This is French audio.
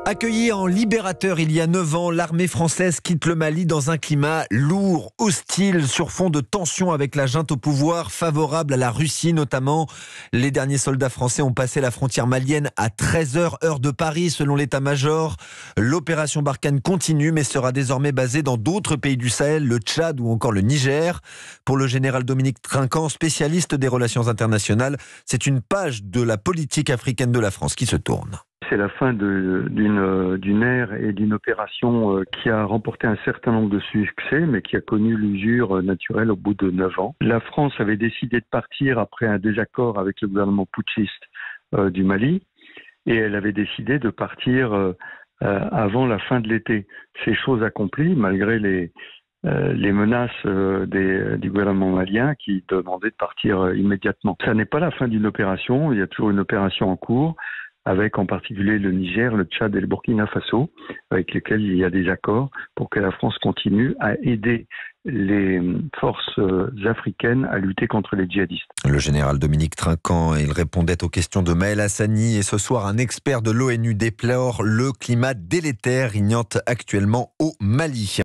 Accueillie en libérateur il y a 9 ans, l'armée française quitte le Mali dans un climat lourd, hostile, sur fond de tensions avec la junte au pouvoir, favorable à la Russie notamment. Les derniers soldats français ont passé la frontière malienne à 13h, heure de Paris, selon l'état-major. L'opération Barkhane continue, mais sera désormais basée dans d'autres pays du Sahel, le Tchad ou encore le Niger. Pour le général Dominique Trinquant, spécialiste des relations internationales, c'est une page de la politique africaine de la France qui se tourne. C'est la fin d'une ère et d'une opération qui a remporté un certain nombre de succès, mais qui a connu l'usure naturelle au bout de 9 ans. La France avait décidé de partir après un désaccord avec le gouvernement putschiste du Mali, et elle avait décidé de partir avant la fin de l'été. C'est chose accomplie, malgré les menaces du gouvernement malien qui demandait de partir immédiatement. Ça n'est pas la fin d'une opération, il y a toujours une opération en cours, avec en particulier le Niger, le Tchad et le Burkina Faso, avec lesquels il y a des accords pour que la France continue à aider les forces africaines à lutter contre les djihadistes. Le général Dominique Trinquant, il répondait aux questions de Maël Hassani, et ce soir un expert de l'ONU déplore le climat délétère régnant actuellement au Mali.